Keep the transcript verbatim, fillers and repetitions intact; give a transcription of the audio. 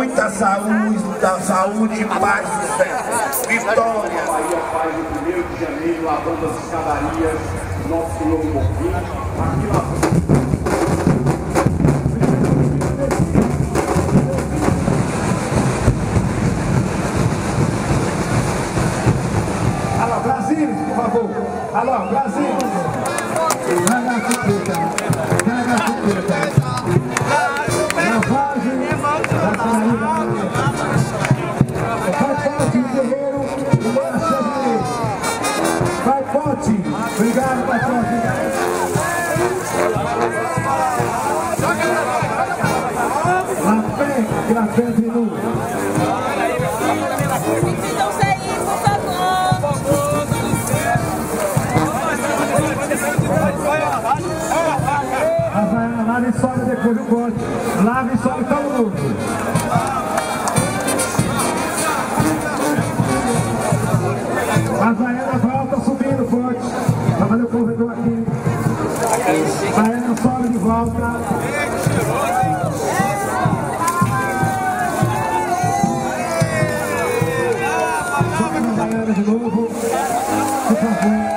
muita saúde, da saúde, paz e sucesso. Vitória! Bahia faz o primeiro de janeiro, lavando as escadarias, Nosso Senhor do Morrinho, aqui lavando. Alô, Brasil, por favor. Alô, Brasil. Traga a chupeta. Traga a chupeta. Lavagem da Paraíba. Vai forte, guerreiro. Vai forte. Obrigado, vai forte. La fé, que la fé de nous. Lave e sobe depois do bote. Lave e sobe todo mundo. A Havaiana volta subindo forte. Vai fazer o corredor aqui. A Havaiana sobe de volta. Sobe a Havaiana de novo. Por favor.